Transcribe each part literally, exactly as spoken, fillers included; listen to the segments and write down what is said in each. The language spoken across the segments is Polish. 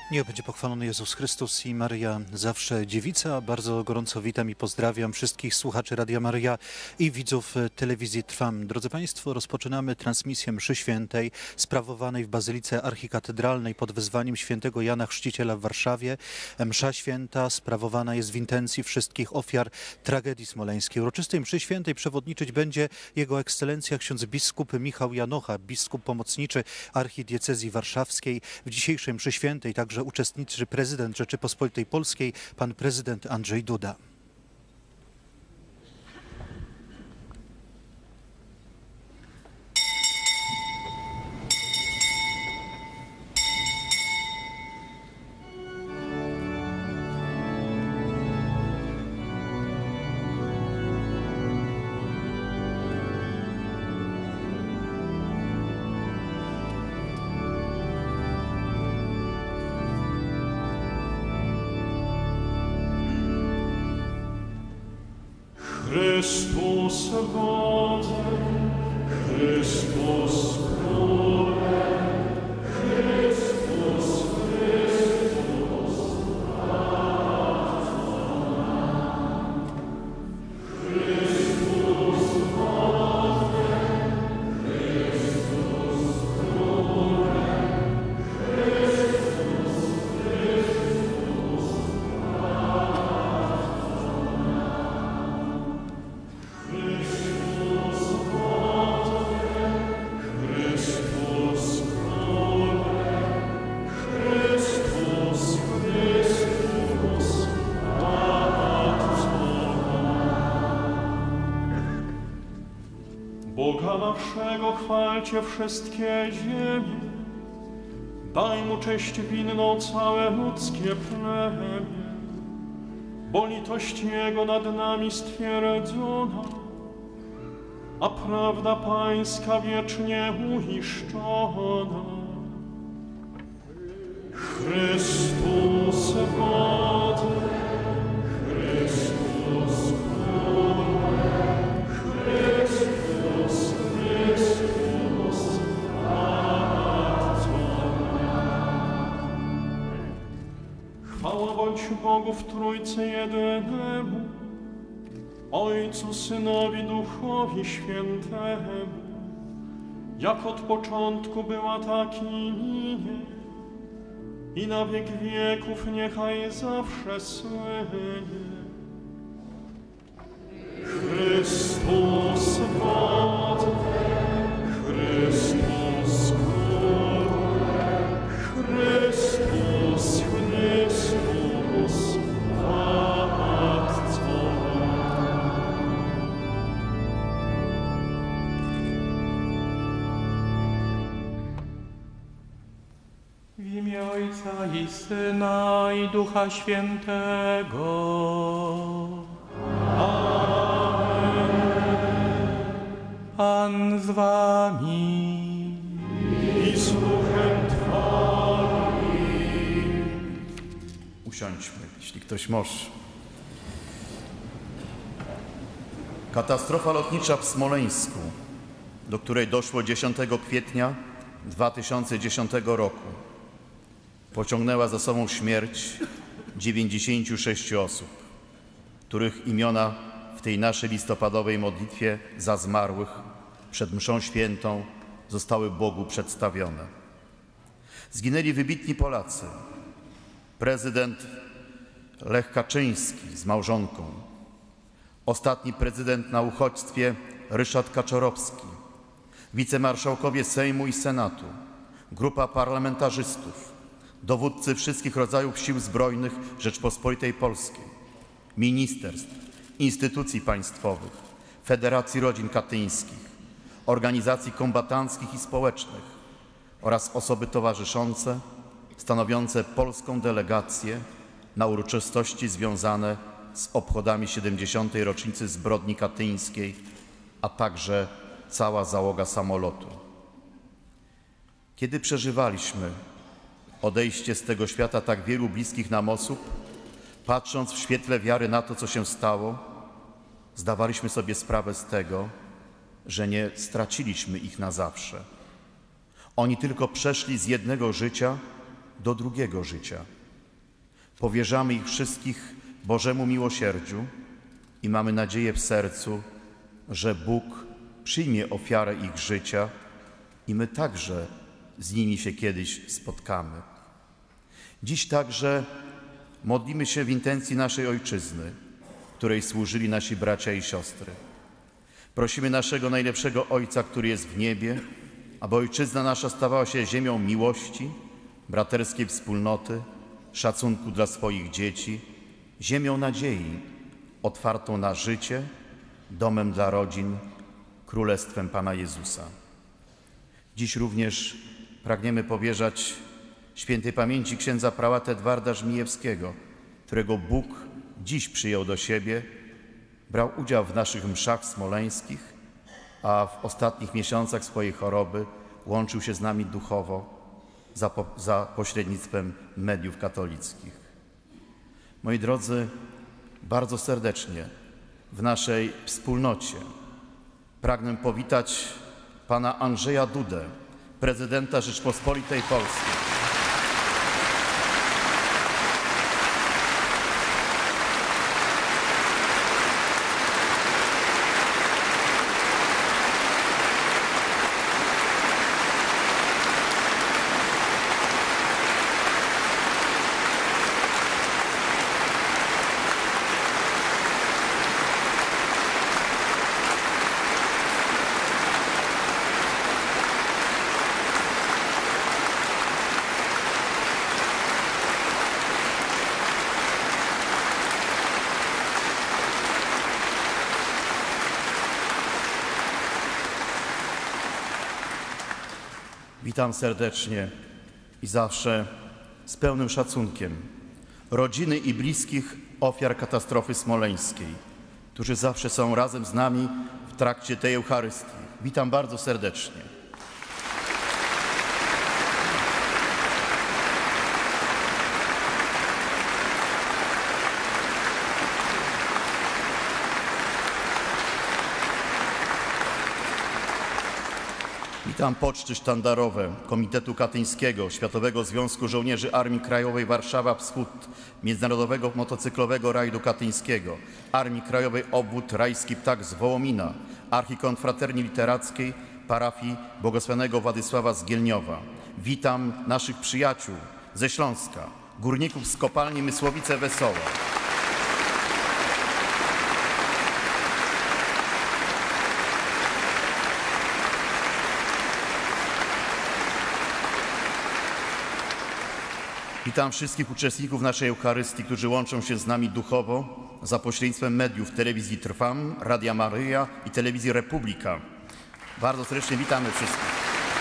Niech będzie pochwalony Jezus Chrystus i Maryja zawsze dziewica. Bardzo gorąco witam i pozdrawiam wszystkich słuchaczy Radia Maryja i widzów telewizji Trwam. Drodzy Państwo, rozpoczynamy transmisję mszy świętej sprawowanej w Bazylice Archikatedralnej pod wezwaniem świętego Jana Chrzciciela w Warszawie. Msza święta sprawowana jest w intencji wszystkich ofiar tragedii smoleńskiej. Uroczystej mszy świętej przewodniczyć będzie Jego Ekscelencja ksiądz biskup Michał Janocha, biskup pomocniczy archidiecezji warszawskiej. W dzisiejszej mszy świętej także uczestniczy prezydent Rzeczypospolitej Polskiej, pan prezydent Andrzej Duda. Chrystus wodzem, Chrystus królem, Chrystus, Chrystus Władcą nam. Chrystus wodzem, Chrystus królem, Chrystus, Chrystus Boga naszego chwalcie wszystkie ziemie, daj Mu cześć winną całe ludzkie plemię, bo litość Jego nad nami stwierdzona, a prawda Pańska wiecznie uiszczona. Chrystus wodze, Chrystus królem, Chrystus, Chrystus Władcą nam. Chwała bądź Bogu w Trójcy jedynemu, Ojcu, Synowi, Duchowi Świętemu, jak od początku była, tak i minie, i na wiek wieków niechaj zawsze słynie. Chrystus wodze, Chrystus królem, Chrystus, Chrystus Władcą nam. W imię Ojca i Syna i Ducha Świętego. Pan z wami. I z duchem Twoim. Usiądźmy, jeśli ktoś może. Katastrofa lotnicza w Smoleńsku, do której doszło dziesiątego kwietnia dwa tysiące dziesiątego roku, pociągnęła za sobą śmierć dziewięćdziesięciu sześciu osób, których imiona w tej naszej listopadowej modlitwie za zmarłych przed mszą świętą zostały Bogu przedstawione. Zginęli wybitni Polacy. Prezydent Lech Kaczyński z małżonką, ostatni prezydent na uchodźstwie Ryszard Kaczorowski, wicemarszałkowie Sejmu i Senatu, grupa parlamentarzystów, dowódcy wszystkich rodzajów sił zbrojnych Rzeczpospolitej Polskiej, ministerstw, instytucji państwowych, Federacji Rodzin Katyńskich, organizacji kombatanckich i społecznych oraz osoby towarzyszące stanowiące polską delegację na uroczystości związane z obchodami siedemdziesiątej rocznicy zbrodni katyńskiej, a także cała załoga samolotu. Kiedy przeżywaliśmy odejście z tego świata tak wielu bliskich nam osób, patrząc w świetle wiary na to, co się stało, zdawaliśmy sobie sprawę z tego, że nie straciliśmy ich na zawsze. Oni tylko przeszli z jednego życia do drugiego życia. Powierzamy ich wszystkich Bożemu miłosierdziu i mamy nadzieję w sercu, że Bóg przyjmie ofiarę ich życia i my także z nimi się kiedyś spotkamy. Dziś także modlimy się w intencji naszej Ojczyzny, której służyli nasi bracia i siostry. Prosimy naszego najlepszego Ojca, który jest w niebie, aby Ojczyzna nasza stawała się ziemią miłości, braterskiej wspólnoty, szacunku dla swoich dzieci, ziemią nadziei, otwartą na życie, domem dla rodzin, królestwem Pana Jezusa. Dziś również pragniemy powierzać świętej pamięci księdza prałata Edwarda Żmijewskiego, którego Bóg dziś przyjął do siebie, brał udział w naszych mszach smoleńskich, a w ostatnich miesiącach swojej choroby łączył się z nami duchowo za, po, za pośrednictwem mediów katolickich. Moi drodzy, bardzo serdecznie w naszej wspólnocie pragnę powitać pana Andrzeja Dudę, prezydenta Rzeczpospolitej Polskiej. Witam serdecznie i zawsze z pełnym szacunkiem rodziny i bliskich ofiar katastrofy smoleńskiej, którzy zawsze są razem z nami w trakcie tej Eucharystii. Witam bardzo serdecznie. Witam poczty sztandarowe Komitetu Katyńskiego, Światowego Związku Żołnierzy Armii Krajowej Warszawa Wschód, Międzynarodowego Motocyklowego Rajdu Katyńskiego, Armii Krajowej Obwód Rajski Ptak z Wołomina, Archikonfraterni Literackiej, parafii błogosławionego Władysława z Gielniowa. Witam naszych przyjaciół ze Śląska, górników z kopalni Mysłowice Wesołe. Witam wszystkich uczestników naszej Eucharystii, którzy łączą się z nami duchowo za pośrednictwem mediów telewizji Trwam, Radia Maryja i telewizji Republika. Bardzo serdecznie witamy wszystkich.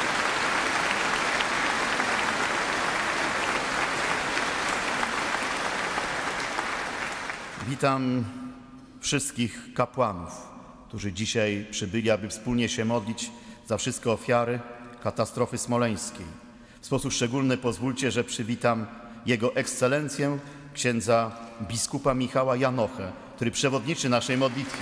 Witam wszystkich kapłanów, którzy dzisiaj przybyli, aby wspólnie się modlić za wszystkie ofiary katastrofy smoleńskiej. W sposób szczególny pozwólcie, że przywitam Jego Ekscelencję, księdza biskupa Michała Janochę, który przewodniczy naszej modlitwie.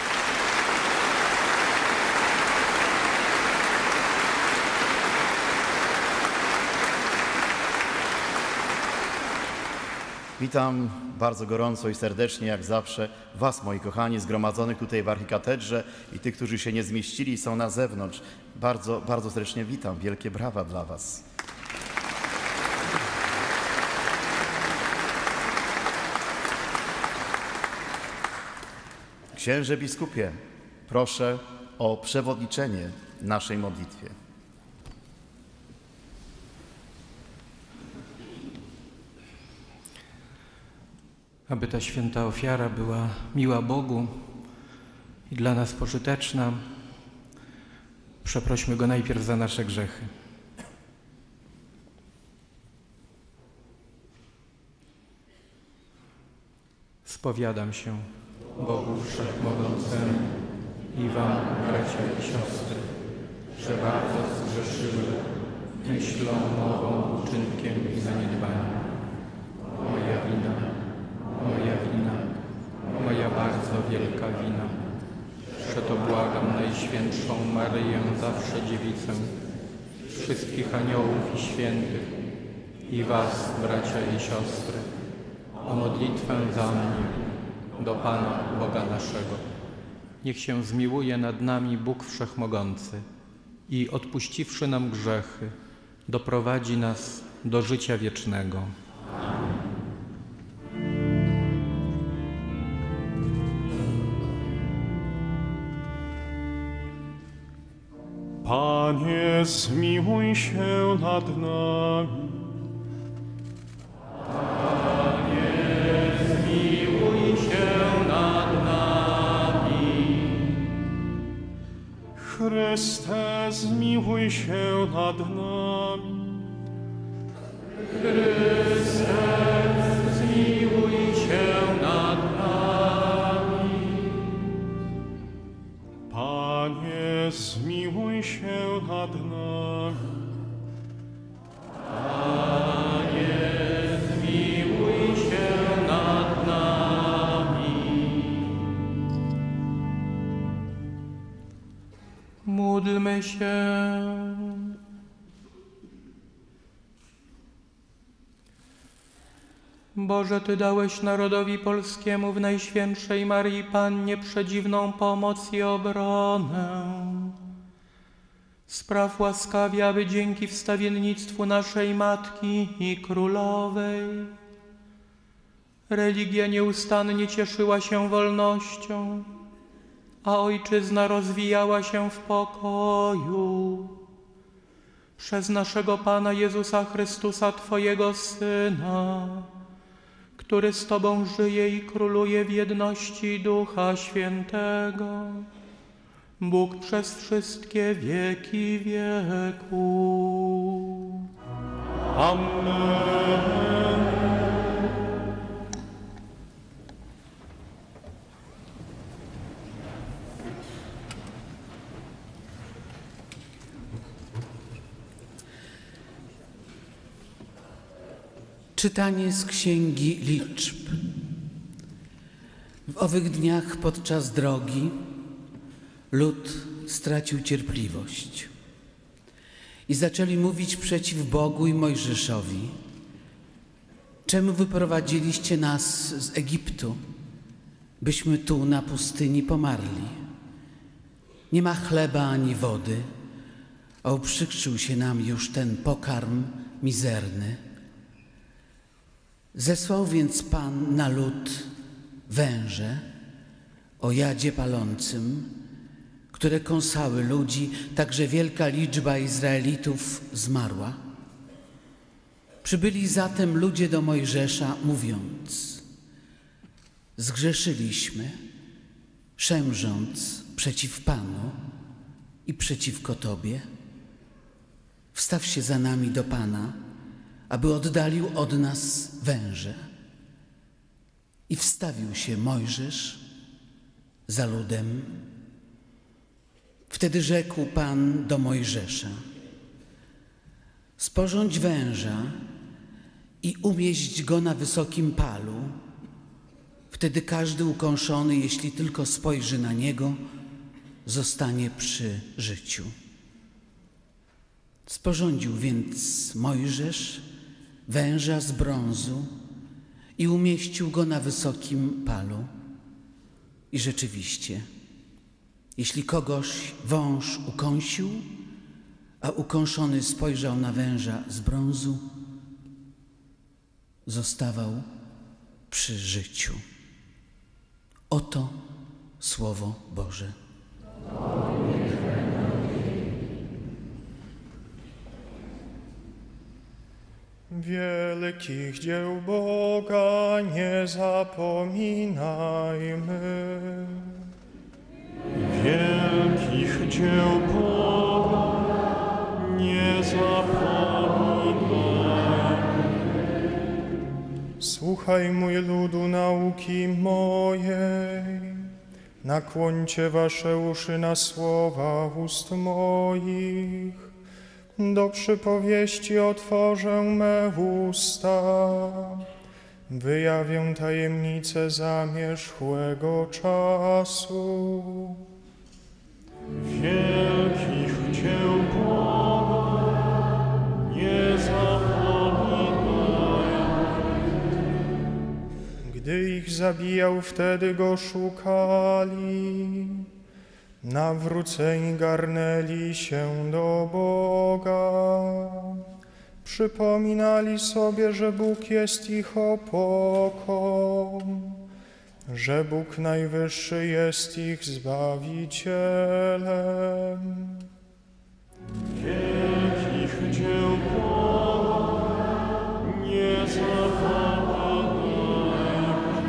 Witam bardzo gorąco i serdecznie, jak zawsze, Was, moi kochani, zgromadzonych tutaj w Archikatedrze i tych, którzy się nie zmieścili i są na zewnątrz. Bardzo, bardzo serdecznie witam. Wielkie brawa dla Was. Księże biskupie, proszę o przewodniczenie naszej modlitwie. Aby ta święta ofiara była miła Bogu i dla nas pożyteczna, przeprośmy Go najpierw za nasze grzechy. Spowiadam się Bogu Wszechmogącemu i Wam, bracia i siostry, że bardzo zgrzeszyłem myślą, mową, uczynkiem i zaniedbaniem. Moja wina, moja wina, moja bardzo wielka wina. Przeto błagam Najświętszą Maryję, zawsze Dziewicę, wszystkich aniołów i świętych i was, bracia i siostry, o modlitwę za mnie do Pana Boga naszego. Niech się zmiłuje nad nami Bóg Wszechmogący i odpuściwszy nam grzechy, doprowadzi nas do życia wiecznego. Panie, zmiłuj się nad nami. Panie, zmiłuj się nad nami. Chryste, zmiłuj się nad nami. Chryste, zmiłuj się nad nami. Panie, zmiłuj się nad nami. Panie, zmiłuj się nad nami. Módlmy się. Boże, Ty dałeś narodowi polskiemu w Najświętszej Maryi Pannie przedziwną pomoc i obronę. Spraw łaskawie, aby dzięki wstawiennictwu naszej Matki i Królowej religia nieustannie cieszyła się wolnością, a Ojczyzna rozwijała się w pokoju. Przez naszego Pana Jezusa Chrystusa, Twojego Syna, który z Tobą żyje i króluje w jedności Ducha Świętego, Bóg przez wszystkie wieki wieków. Amen. Czytanie z Księgi Liczb. W owych dniach podczas drogi lud stracił cierpliwość i zaczęli mówić przeciw Bogu i Mojżeszowi: czemu wyprowadziliście nas z Egiptu, byśmy tu na pustyni pomarli? Nie ma chleba ani wody, a uprzykrzył się nam już ten pokarm mizerny. Zesłał więc Pan na lud węże o jadzie palącym, które kąsały ludzi, tak że wielka liczba Izraelitów zmarła. Przybyli zatem ludzie do Mojżesza, mówiąc: zgrzeszyliśmy, szemrząc przeciw Panu i przeciwko Tobie. Wstaw się za nami do Pana, aby oddalił od nas węże. I wstawił się Mojżesz za ludem. Wtedy rzekł Pan do Mojżesza: sporządź węża i umieść go na wysokim palu. Wtedy każdy ukąszony, jeśli tylko spojrzy na niego, zostanie przy życiu. Sporządził więc Mojżesz węża z brązu i umieścił go na wysokim palu. I rzeczywiście, jeśli kogoś wąż ukąsił, a ukąszony spojrzał na węża z brązu, zostawał przy życiu. Oto Słowo Boże. Wielkich dzieł Boga nie zapominajmy. Wielkich dzieł Boga nie zapominajmy. Słuchaj, mój ludu, nauki mojej. Nakłońcie wasze uszy na słowa ust moich. Do przypowieści otworzę me usta, wyjawię tajemnicę zamierzchłego czasu. Wielkich dzieł Boga nie zapominajmy. zabijał, wtedy go szukali. Nawróceni garnęli się do Boga. Przypominali sobie, że Bóg jest ich opoką, że Bóg Najwyższy jest ich Zbawicielem. Wielkich dzieł Boga nie zapomnijmy.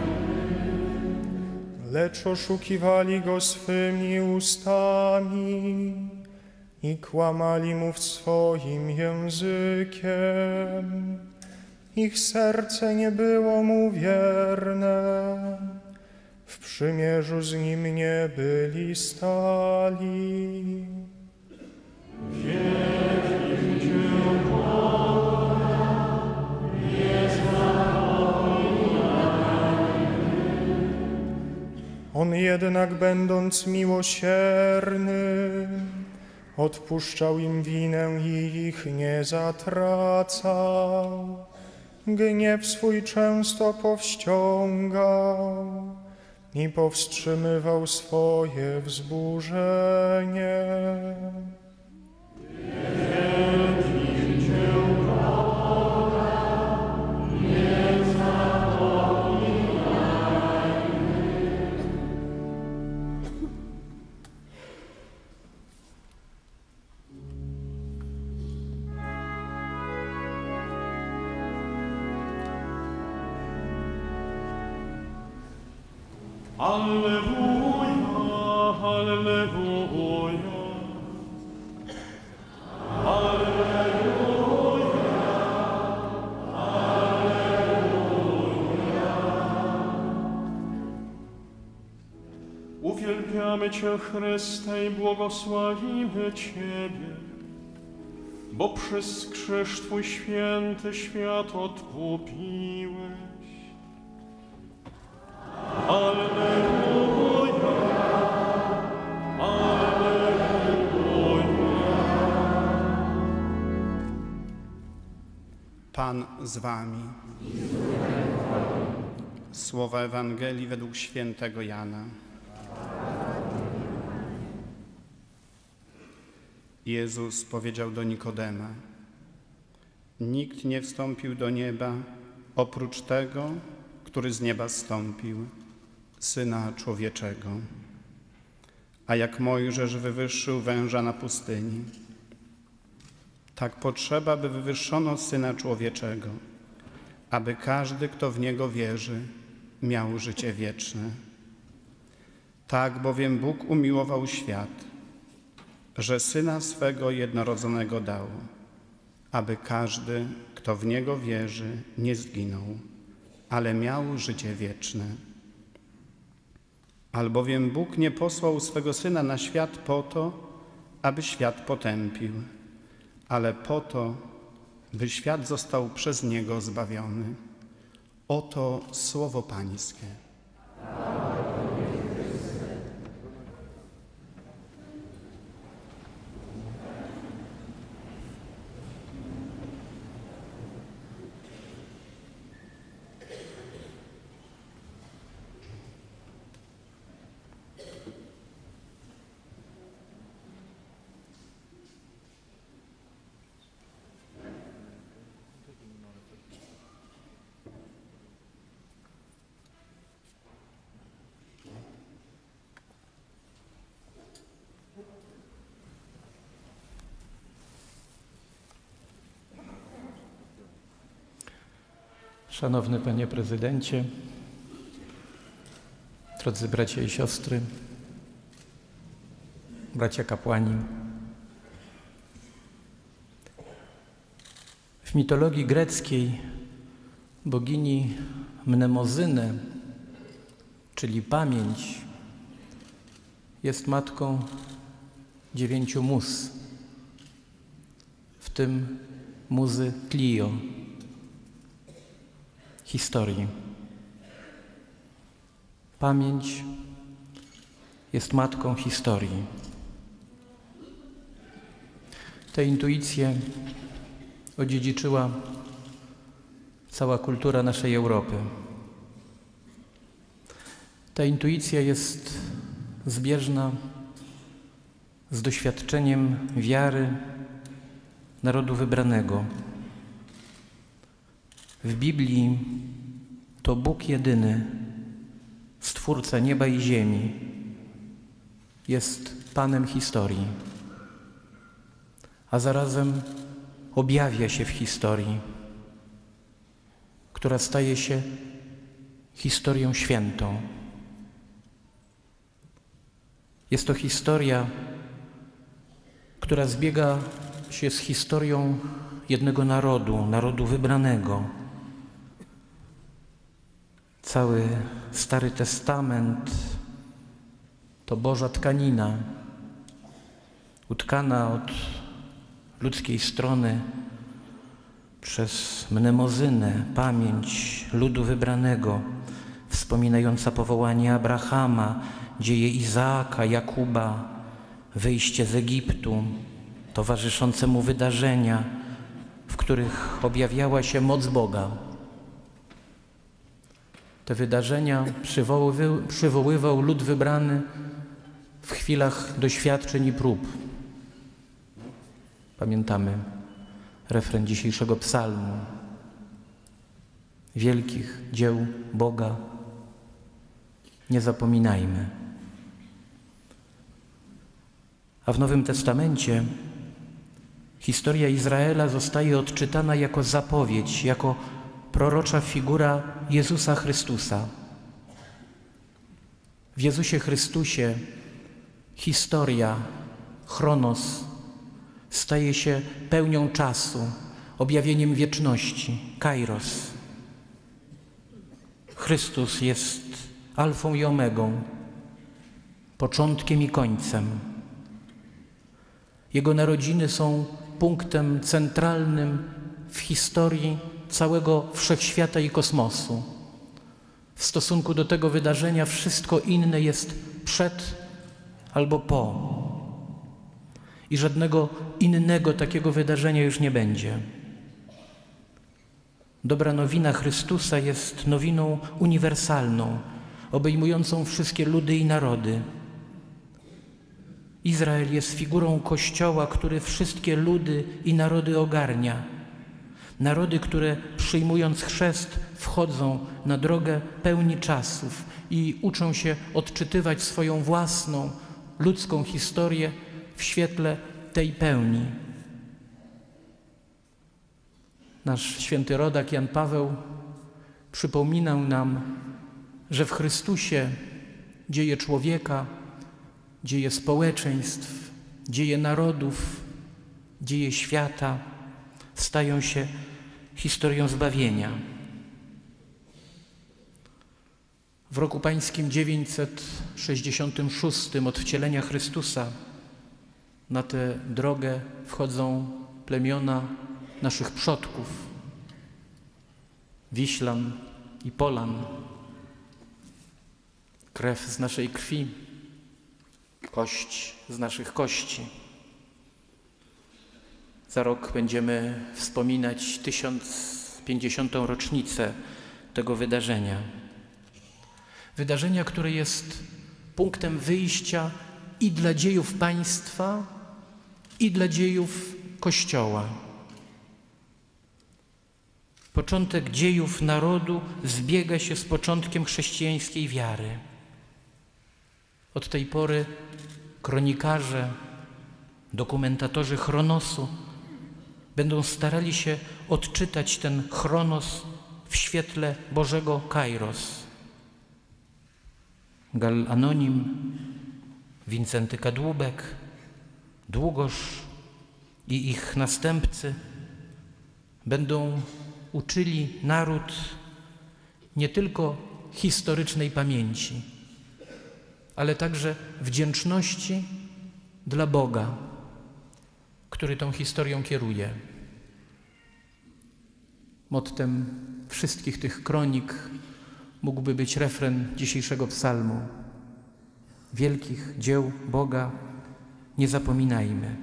Lecz oszukiwali Go swymi ustami i kłamali Mu w swoim językiem. Ich serce nie było Mu wierne, w przymierzu z Nim nie byli stali. Wielkich dzieł Boga nie zapomnijmy. On jednak, będąc miłosierny, odpuszczał im winę i ich nie zatracał. Gniew swój często powściągał i powstrzymywał swoje wzburzenie. Wielkich dzieł Boga nie zapomnijmy. Alleluja, alleluja. Uwielbiamy Cię, Chryste, i błogosławimy Ciebie, bo przez krzyż Twój święty świat odkupiłeś. Alleluja, alleluja. Pan z wami. Słowa Ewangelii według świętego Jana. Jezus powiedział do Nikodema: nikt nie wstąpił do nieba oprócz tego, który z nieba zstąpił, Syna Człowieczego. A jak Mojżesz wywyższył węża na pustyni, tak potrzeba, by wywyższono Syna Człowieczego, aby każdy, kto w Niego wierzy, miał życie wieczne. Tak bowiem Bóg umiłował świat, że Syna swego jednorodzonego dał, aby każdy, kto w Niego wierzy, nie zginął, ale miał życie wieczne. Albowiem Bóg nie posłał swego Syna na świat po to, aby świat potępił, ale po to, by świat został przez Niego zbawiony. Oto słowo Pańskie. Szanowny Panie Prezydencie, drodzy bracia i siostry, bracia kapłani. W mitologii greckiej bogini Mnemozyny, czyli pamięć, jest matką dziewięciu mus, w tym muzy Clio, historii. Pamięć jest matką historii. Tę intuicję odziedziczyła cała kultura naszej Europy. Ta intuicja jest zbieżna z doświadczeniem wiary narodu wybranego. W Biblii to Bóg jedyny, Stwórca nieba i ziemi, jest Panem historii, a zarazem objawia się w historii, która staje się historią świętą. Jest to historia, która zbiega się z historią jednego narodu, narodu wybranego. Cały Stary Testament to Boża tkanina, utkana od ludzkiej strony przez mnemozynę, pamięć ludu wybranego, wspominająca powołanie Abrahama, dzieje Izaaka, Jakuba, wyjście z Egiptu, towarzyszące mu wydarzenia, w których objawiała się moc Boga. Te wydarzenia przywoływał, przywoływał lud wybrany w chwilach doświadczeń i prób. Pamiętamy refren dzisiejszego psalmu. Wielkich dzieł Boga nie zapominajmy. A w Nowym Testamencie historia Izraela zostaje odczytana jako zapowiedź, jako prorocza figura Jezusa Chrystusa. W Jezusie Chrystusie historia, chronos, staje się pełnią czasu, objawieniem wieczności, kairos. Chrystus jest alfą i omegą, początkiem i końcem. Jego narodziny są punktem centralnym w historii całego wszechświata i kosmosu. W stosunku do tego wydarzenia wszystko inne jest przed albo po. I żadnego innego takiego wydarzenia już nie będzie. Dobra nowina Chrystusa jest nowiną uniwersalną, obejmującą wszystkie ludy i narody. Izrael jest figurą Kościoła, który wszystkie ludy i narody ogarnia. Narody, które przyjmując chrzest wchodzą na drogę pełni czasów i uczą się odczytywać swoją własną, ludzką historię w świetle tej pełni. Nasz święty rodak Jan Paweł przypominał nam, że w Chrystusie dzieje człowieka, dzieje społeczeństw, dzieje narodów, dzieje świata stają się historią zbawienia. W roku pańskim dziewięćset sześćdziesiątym szóstym od wcielenia Chrystusa na tę drogę wchodzą plemiona naszych przodków, Wiślan i Polan, krew z naszej krwi, kość z naszych kości. Za rok będziemy wspominać tysiąc pięćdziesiątą rocznicę tego wydarzenia. Wydarzenia, które jest punktem wyjścia i dla dziejów państwa, i dla dziejów Kościoła. Początek dziejów narodu zbiega się z początkiem chrześcijańskiej wiary. Od tej pory kronikarze, dokumentatorzy chronosu będą starali się odczytać ten chronos w świetle Bożego kairos. Gal Anonim, Wincenty Kadłubek, Długosz i ich następcy będą uczyli naród nie tylko historycznej pamięci, ale także wdzięczności dla Boga, który tą historią kieruje. Mottem wszystkich tych kronik mógłby być refren dzisiejszego psalmu. Wielkich dzieł Boga nie zapominajmy.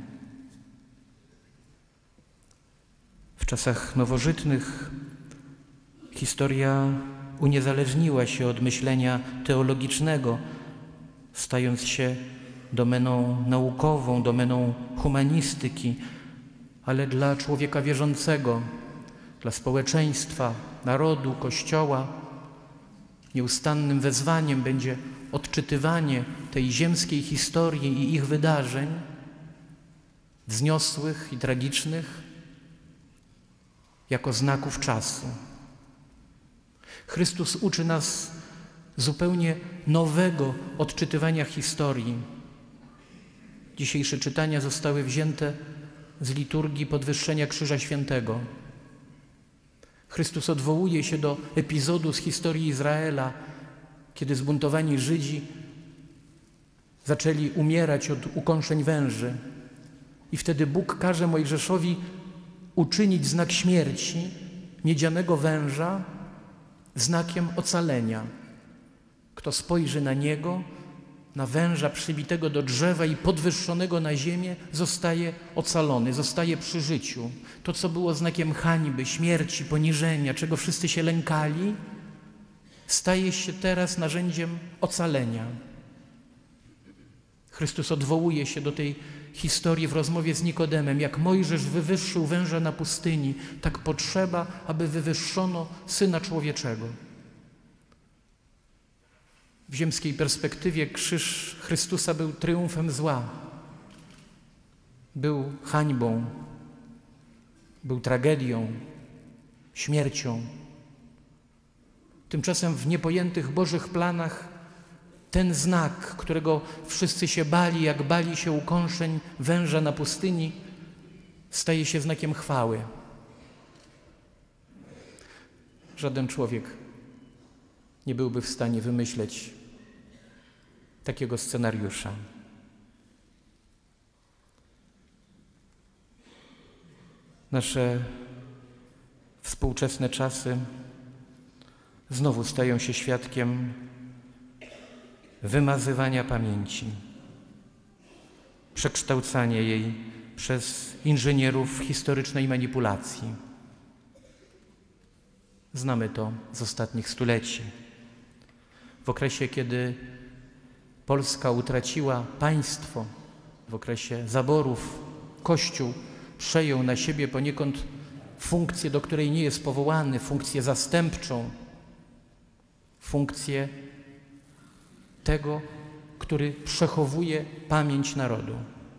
W czasach nowożytnych historia uniezależniła się od myślenia teologicznego, stając się domeną naukową, domeną humanistyki, ale dla człowieka wierzącego, dla społeczeństwa, narodu, Kościoła nieustannym wezwaniem będzie odczytywanie tej ziemskiej historii i ich wydarzeń, wzniosłych i tragicznych, jako znaków czasu. Chrystus uczy nas zupełnie nowego odczytywania historii. Dzisiejsze czytania zostały wzięte z liturgii podwyższenia Krzyża Świętego. Chrystus odwołuje się do epizodu z historii Izraela, kiedy zbuntowani Żydzi zaczęli umierać od ukąszeń węży. I wtedy Bóg każe Mojżeszowi uczynić znak śmierci miedzianego węża znakiem ocalenia. Kto spojrzy na niego, na węża przybitego do drzewa i podwyższonego na ziemię, zostaje ocalony, zostaje przy życiu. To, co było znakiem hańby, śmierci, poniżenia, czego wszyscy się lękali, staje się teraz narzędziem ocalenia. Chrystus odwołuje się do tej historii w rozmowie z Nikodemem. Jak Mojżesz wywyższył węża na pustyni, tak potrzeba, aby wywyższono Syna Człowieczego. W ziemskiej perspektywie krzyż Chrystusa był triumfem zła, był hańbą, był tragedią, śmiercią. Tymczasem w niepojętych Bożych planach ten znak, którego wszyscy się bali, jak bali się ukąszeń węża na pustyni, staje się znakiem chwały. Żaden człowiek nie byłby w stanie wymyśleć takiego scenariusza. Nasze współczesne czasy znowu stają się świadkiem wymazywania pamięci, przekształcania jej przez inżynierów historycznej manipulacji. Znamy to z ostatnich stuleci. W okresie, kiedy Polska utraciła państwo, w okresie zaborów, Kościół przejął na siebie poniekąd funkcję, do której nie jest powołany, funkcję zastępczą, funkcję tego, który przechowuje pamięć narodu.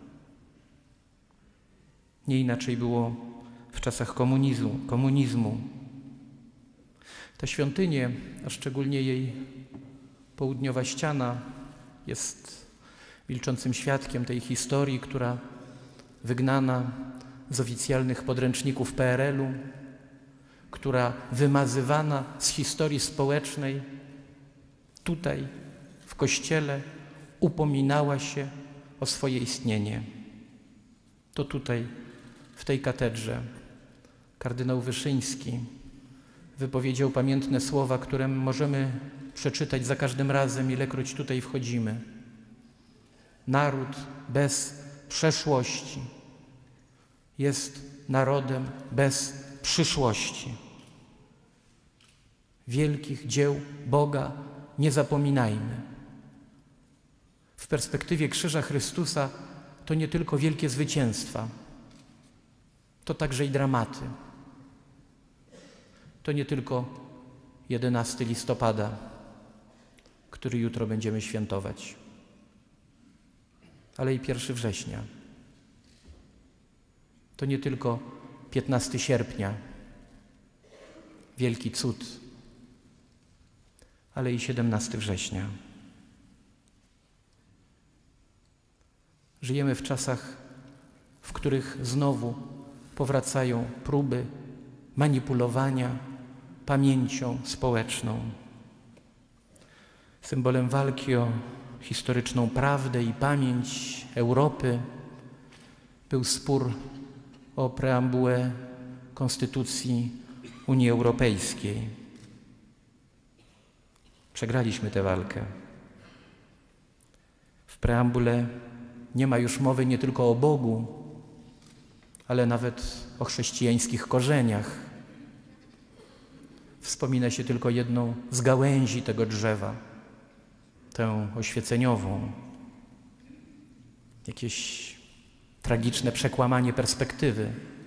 Nie inaczej było w czasach komunizmu. komunizmu. Ta świątynia, a szczególnie jej południowa ściana, jest milczącym świadkiem tej historii, która wygnana z oficjalnych podręczników P R L u, która wymazywana z historii społecznej, tutaj w Kościele upominała się o swoje istnienie. To tutaj, w tej katedrze, kardynał Wyszyński wypowiedział pamiętne słowa, które możemy przeczytać za każdym razem, ilekroć tutaj wchodzimy. Naród bez przeszłości jest narodem bez przyszłości. Wielkich dzieł Boga nie zapominajmy. W perspektywie krzyża Chrystusa to nie tylko wielkie zwycięstwa, to także i dramaty. To nie tylko jedenastego listopada, który jutro będziemy świętować, ale i pierwszego września. To nie tylko piętnastego sierpnia, wielki cud, ale i siedemnastego września. Żyjemy w czasach, w których znowu powracają próby manipulowania pamięcią społeczną. Symbolem walki o historyczną prawdę i pamięć Europy był spór o preambułę Konstytucji Unii Europejskiej. Przegraliśmy tę walkę. W preambule nie ma już mowy nie tylko o Bogu, ale nawet o chrześcijańskich korzeniach. wspomina się tylko jedną z gałęzi tego drzewa, tę oświeceniową. Jakieś tragiczne przekłamanie perspektywy.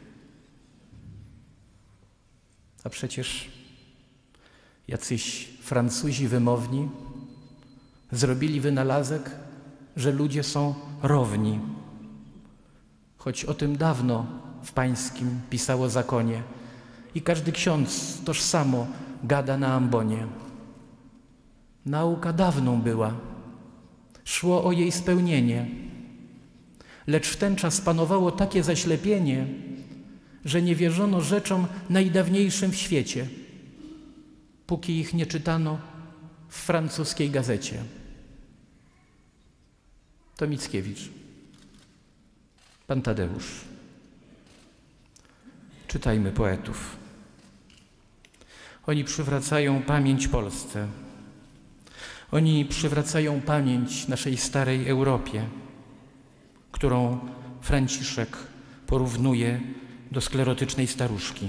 A przecież jacyś Francuzi wymowni zrobili wynalazek, że ludzie są równi. Choć o tym dawno w pańskim pisało zakonie i każdy ksiądz tożsamo gada na ambonie. Nauka dawną była, szło o jej spełnienie, lecz w ten czas panowało takie zaślepienie, że nie wierzono rzeczom najdawniejszym w świecie, póki ich nie czytano w francuskiej gazecie. To Mickiewicz. Pan Tadeusz. Czytajmy poetów. Oni przywracają pamięć Polsce. Oni przywracają pamięć naszej starej Europie, którą Franciszek porównuje do sklerotycznej staruszki.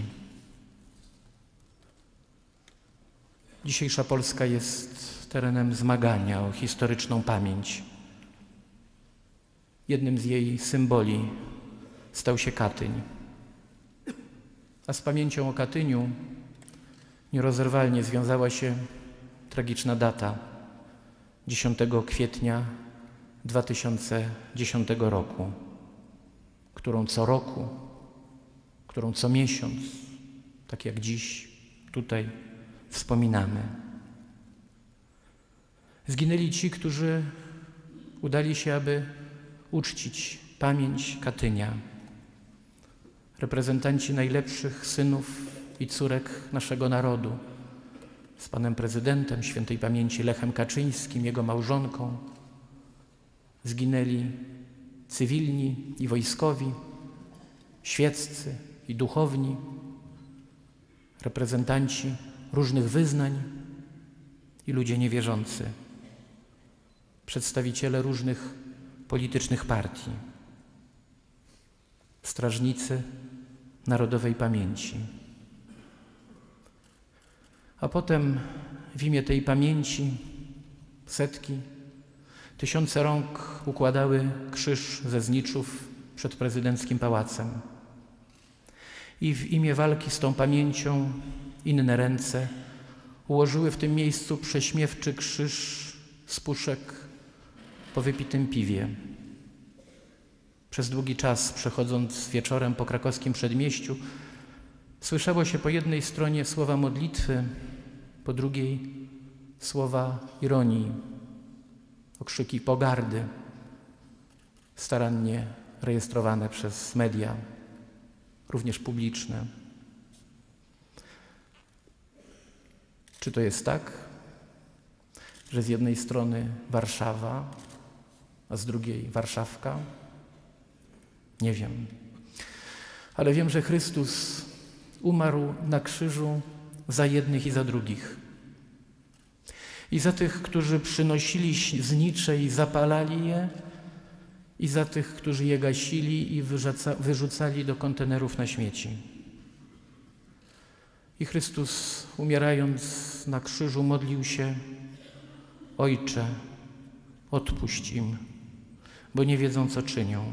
Dzisiejsza Polska jest terenem zmagania o historyczną pamięć. Jednym z jej symboli stał się Katyń. A z pamięcią o Katyniu nierozerwalnie związała się tragiczna data dziesiątego kwietnia dwa tysiące dziesiątego roku, którą co roku, którą co miesiąc, tak jak dziś tutaj wspominamy. Zginęli ci, którzy udali się, aby uczcić pamięć Katynia. Reprezentanci najlepszych synów i córek naszego narodu, z panem prezydentem świętej pamięci Lechem Kaczyńskim, jego małżonką. Zginęli cywilni i wojskowi, świeccy i duchowni, reprezentanci różnych wyznań i ludzie niewierzący, przedstawiciele różnych politycznych partii, strażnicy narodowej pamięci. A potem w imię tej pamięci setki, tysiące rąk układały krzyż ze zniczów przed prezydenckim pałacem. I w imię walki z tą pamięcią inne ręce ułożyły w tym miejscu prześmiewczy krzyż z puszek po wypitym piwie. Przez długi czas, przechodząc wieczorem po krakowskim przedmieściu, słyszało się po jednej stronie słowa modlitwy, po drugiej słowa ironii, okrzyki pogardy, starannie rejestrowane przez media, również publiczne. Czy to jest tak, że z jednej strony Warszawa, a z drugiej Warszawka? Nie wiem. Ale wiem, że Chrystus umarł na krzyżu za jednych i za drugich. I za tych, którzy przynosili znicze i zapalali je, i za tych, którzy je gasili i wyrzuca, wyrzucali do kontenerów na śmieci. I Chrystus, umierając na krzyżu, modlił się: Ojcze, odpuść im, bo nie wiedzą, co czynią.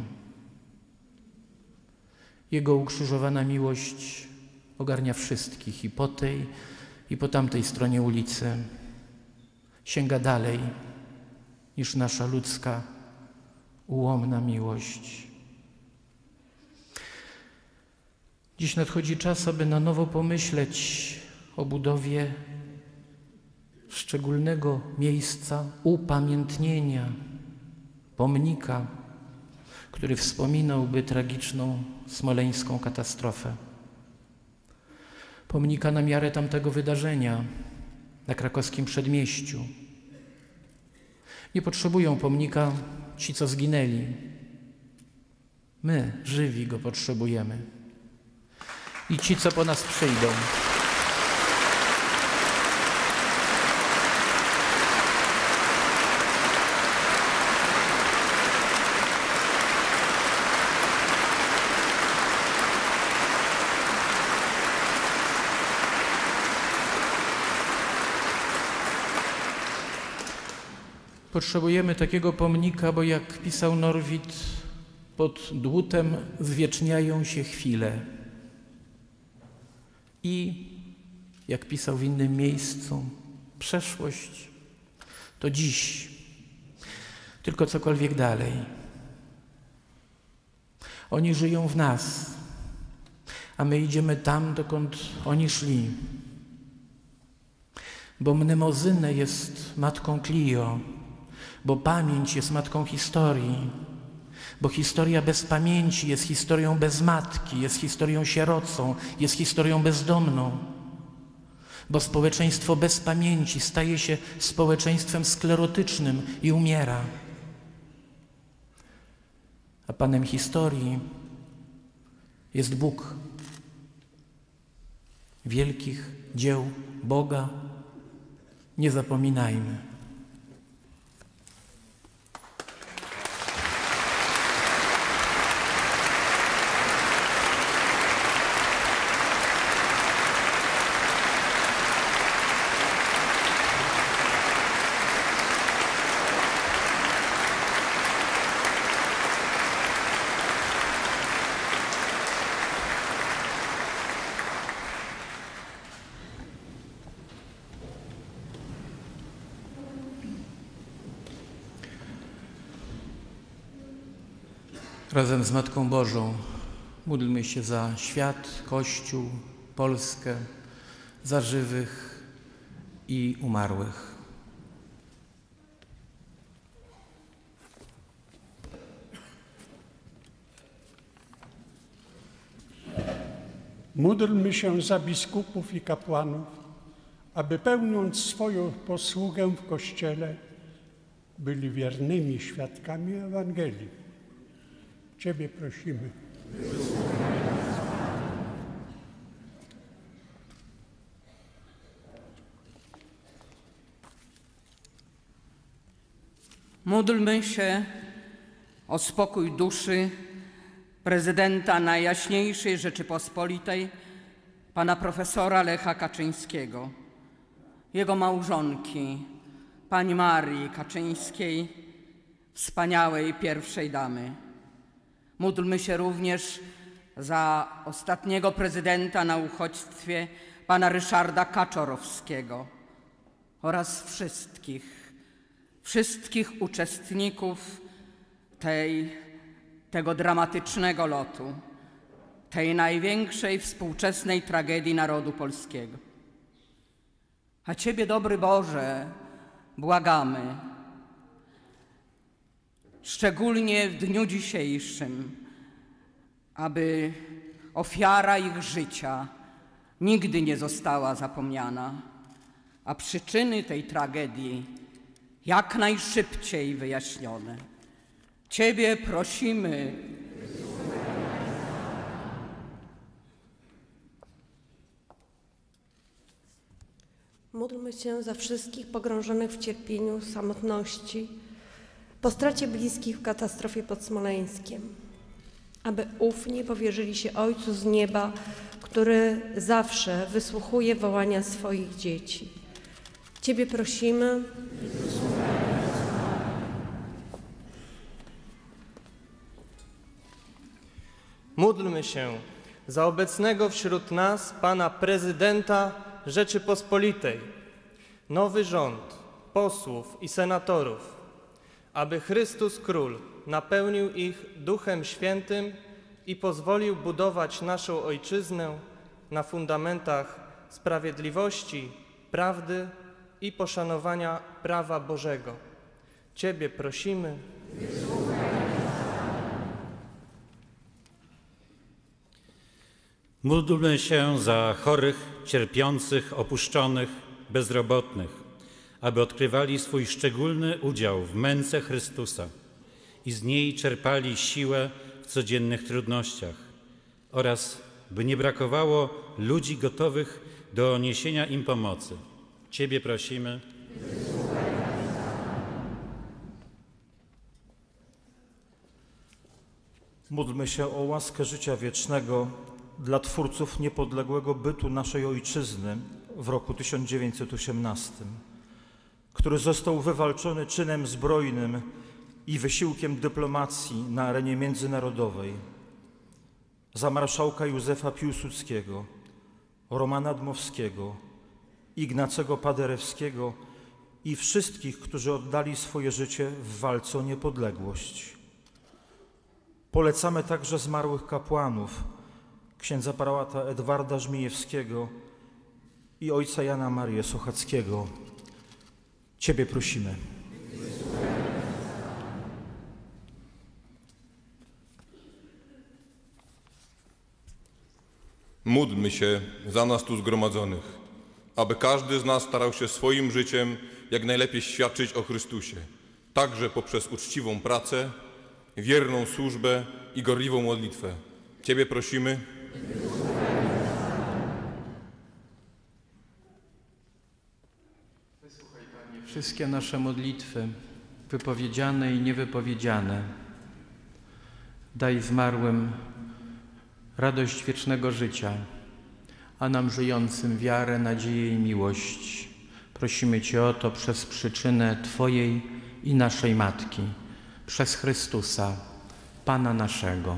Jego ukrzyżowana miłość ogarnia wszystkich i po tej, i po tamtej stronie ulicy. Sięga dalej niż nasza ludzka, ułomna miłość. Dziś nadchodzi czas, aby na nowo pomyśleć o budowie szczególnego miejsca upamiętnienia, pomnika, który wspominałby tragiczną smoleńską katastrofę. Pomnika na miarę tamtego wydarzenia na krakowskim przedmieściu. Nie potrzebują pomnika ci, co zginęli. My, żywi, go potrzebujemy. I ci, co po nas przyjdą. Potrzebujemy takiego pomnika, bo jak pisał Norwid, pod dłutem zwieczniają się chwile. I jak pisał w innym miejscu, przeszłość to dziś, tylko cokolwiek dalej. Oni żyją w nas, a my idziemy tam, dokąd oni szli. Bo mnemozyne jest matką Clio, bo pamięć jest matką historii, bo historia bez pamięci jest historią bez matki, jest historią sierocą, jest historią bezdomną, bo społeczeństwo bez pamięci staje się społeczeństwem sklerotycznym i umiera. A Panem historii jest Bóg. Wielkich dzieł Boga nie zapominajmy. Razem z Matką Bożą módlmy się za świat, Kościół, Polskę, za żywych i umarłych. Módlmy się za biskupów i kapłanów, aby pełniąc swoją posługę w Kościele, byli wiernymi świadkami Ewangelii. Ciebie prosimy. Módlmy się o spokój duszy prezydenta Najjaśniejszej Rzeczypospolitej, pana profesora Lecha Kaczyńskiego, jego małżonki, pani Marii Kaczyńskiej, wspaniałej pierwszej damy. Módlmy się również za ostatniego prezydenta na uchodźstwie, pana Ryszarda Kaczorowskiego oraz wszystkich, wszystkich uczestników tej, tego dramatycznego lotu, tej największej współczesnej tragedii narodu polskiego. A Ciebie, dobry Boże, błagamy, szczególnie w dniu dzisiejszym, aby ofiara ich życia nigdy nie została zapomniana, a przyczyny tej tragedii jak najszybciej wyjaśnione. Ciebie prosimy. Módlmy się za wszystkich pogrążonych w cierpieniu, samotności, po stracie bliskich w katastrofie pod Smoleńskiem, aby ufnie powierzyli się Ojcu z nieba, który zawsze wysłuchuje wołania swoich dzieci. Ciebie prosimy. Módlmy się za obecnego wśród nas Pana Prezydenta Rzeczypospolitej, nowy rząd, posłów i senatorów, aby Chrystus Król napełnił ich Duchem Świętym i pozwolił budować naszą Ojczyznę na fundamentach sprawiedliwości, prawdy i poszanowania prawa Bożego. Ciebie prosimy. Módlmy się za chorych, cierpiących, opuszczonych, bezrobotnych, aby odkrywali swój szczególny udział w męce Chrystusa i z niej czerpali siłę w codziennych trudnościach oraz by nie brakowało ludzi gotowych do niesienia im pomocy. Ciebie prosimy. Módlmy się o łaskę życia wiecznego dla twórców niepodległego bytu naszej Ojczyzny w roku tysiąc dziewięćset osiemnastym. który został wywalczony czynem zbrojnym i wysiłkiem dyplomacji na arenie międzynarodowej, za marszałka Józefa Piłsudskiego, Romana Dmowskiego, Ignacego Paderewskiego i wszystkich, którzy oddali swoje życie w walce o niepodległość. Polecamy także zmarłych kapłanów, księdza prałata Edwarda Żmijewskiego i ojca Jana Marię Sochackiego. Ciebie prosimy. Módlmy się za nas tu zgromadzonych, aby każdy z nas starał się swoim życiem jak najlepiej świadczyć o Chrystusie, także poprzez uczciwą pracę, wierną służbę i gorliwą modlitwę. Ciebie prosimy. Wysłuchaj, Panie, wszystkie nasze modlitwy, wypowiedziane i niewypowiedziane. Daj zmarłym radość wiecznego życia, a nam żyjącym wiarę, nadzieję i miłość. Prosimy Cię o to przez przyczynę Twojej i naszej Matki, przez Chrystusa, Pana naszego.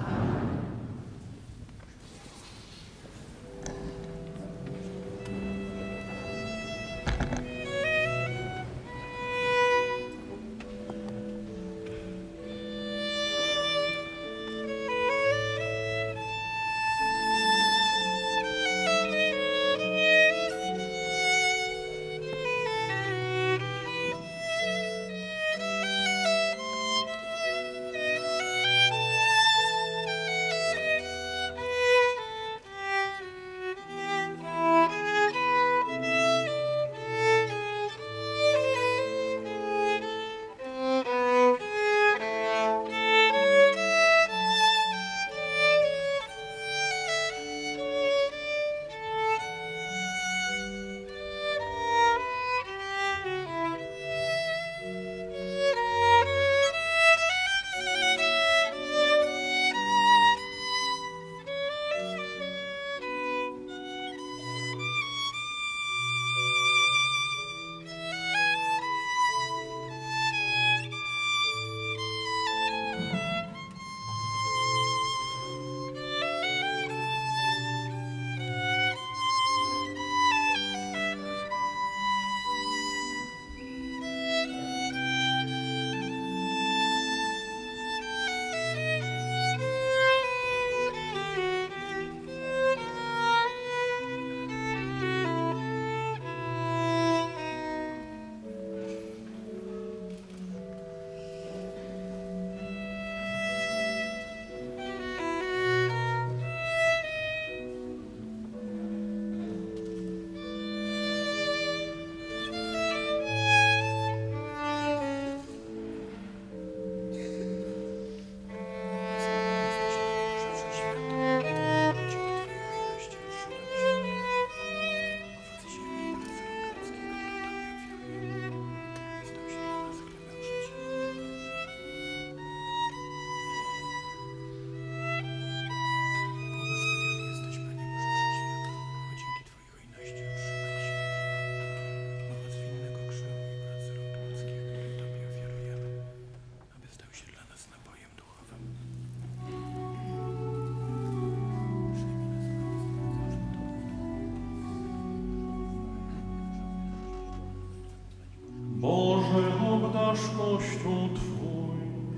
Boże, obdarz Kościół Twój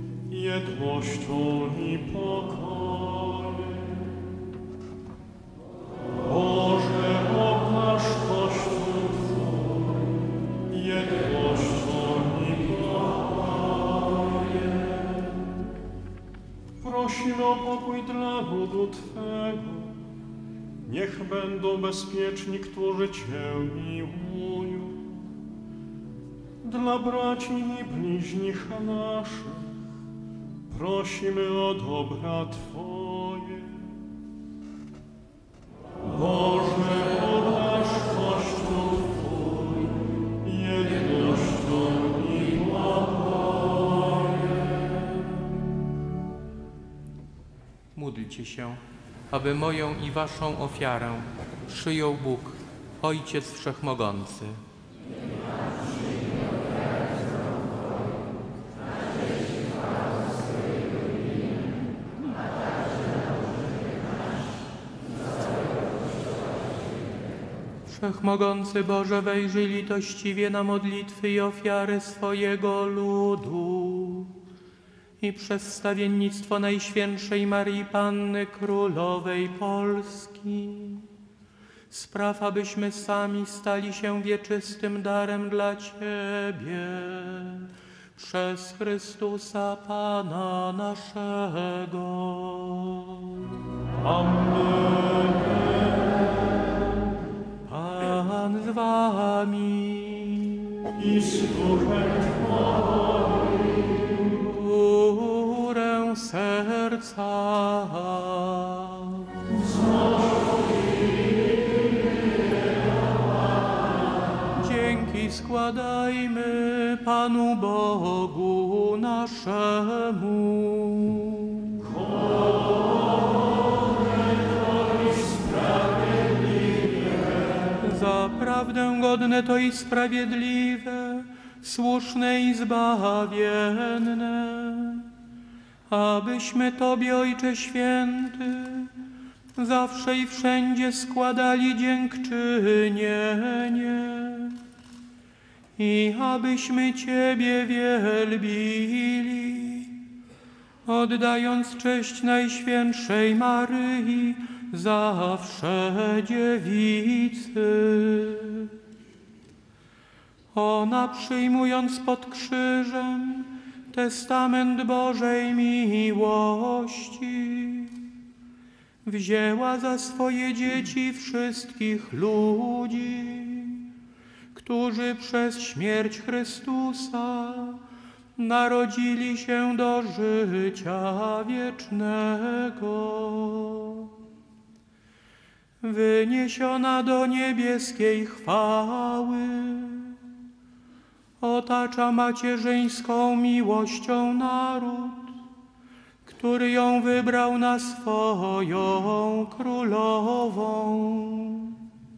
jednością i pokojem. Boże, obdarz Kościół Twój jednością i pokojem. Prosimy o pokój dla ludu Twego. Niech będą bezpieczni, którzy Cię miłują. Dla braci i bliźnich naszych prosimy o dobra Twoje. Boże, obdarz Kościół Twój jednością i pokojem. Módlcie się, aby moją i waszą ofiarę przyjął Bóg, Ojciec Wszechmogący. Niech Wszechmogący Boże, wejrzyj litościwie na modlitwy i ofiary swojego ludu i przez wstawiennictwo Najświętszej Maryi Panny Królowej Polski spraw, abyśmy sami stali się wieczystym darem dla Ciebie przez Chrystusa Pana naszego. Amen. Pan z wami i z duchem Twoim. Górę serca dzięki składajmy Panu Bogu naszemu. Zaprawdę godne to i sprawiedliwe, słuszne i zbawienne, abyśmy Tobie, Ojcze Święty, zawsze i wszędzie składali dziękczynienie i abyśmy Ciebie wielbili, oddając cześć Najświętszej Maryi, zawsze dziewicy. Ona, przyjmując pod krzyżem testament Bożej miłości, wzięła za swoje dzieci wszystkich ludzi, którzy przez śmierć Chrystusa narodzili się do życia wiecznego. Wyniesiona do niebieskiej chwały, otacza macierzyńską miłością naród, który ją wybrał na swoją królową.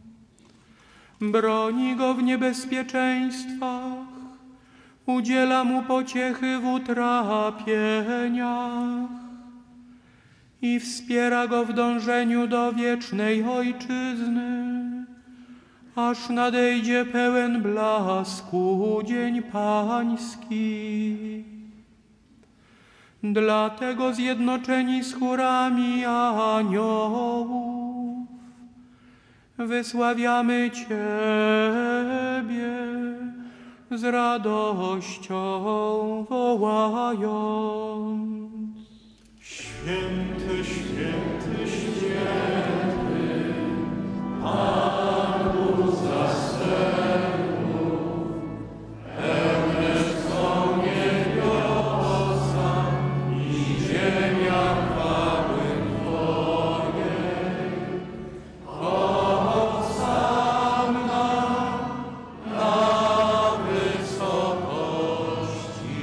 Broni go w niebezpieczeństwach, udziela mu pociechy w utrapieniach i wspiera go w dążeniu do wiecznej ojczyzny, aż nadejdzie pełen blasku dzień pański. Dlatego zjednoczeni z chórami aniołów wysławiamy Ciebie z radością wołając. Święty, święty, święty, Pan Bóg zastępów, pełne są niebiosa i ziemia chwały Twojej. Hosanna na wysokości.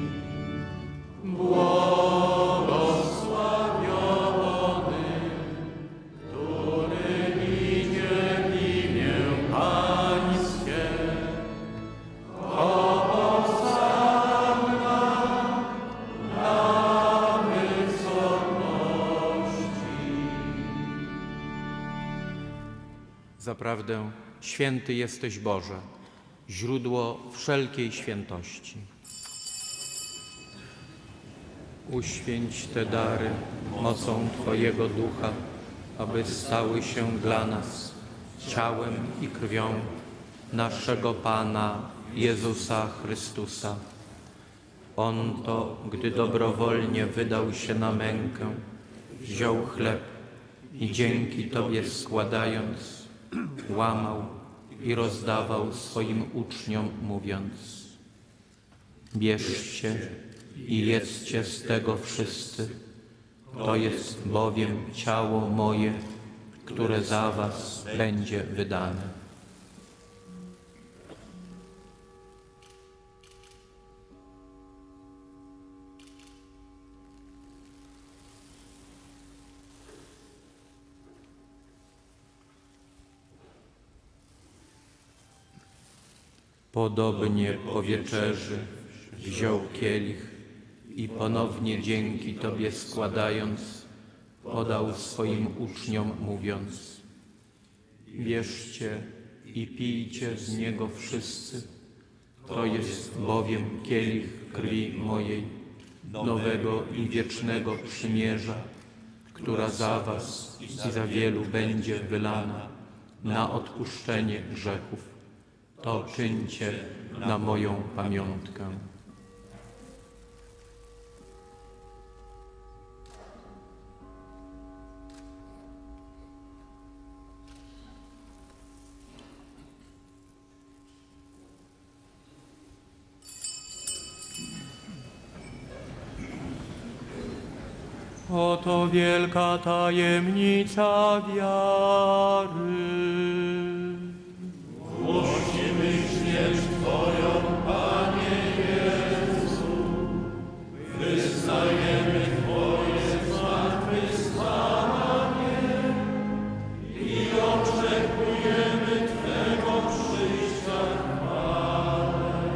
Zaprawdę święty jesteś Boże, źródło wszelkiej świętości. Uświęć te dary mocą Twojego Ducha, aby stały się dla nas ciałem i krwią naszego Pana Jezusa Chrystusa. On to, gdy dobrowolnie wydał się na mękę, wziął chleb i dzięki Tobie składając, łamał i rozdawał swoim uczniom, mówiąc: bierzcie i jedzcie z tego wszyscy, to jest bowiem ciało moje, które za was będzie wydane. Podobnie po wieczerzy wziął kielich i ponownie dzięki Tobie składając, podał swoim uczniom, mówiąc: bierzcie i pijcie z niego wszyscy. To jest bowiem kielich krwi mojej, nowego i wiecznego przymierza, która za was i za wielu będzie wylana na odpuszczenie grzechów. To czyńcie na moją pamiątkę. Oto wielka tajemnica wiary. Głosimy śmierć Twoją, Panie Jezu. Wyznajemy Twoje zmartwychwstanie i oczekujemy Twego przyjścia w chwale.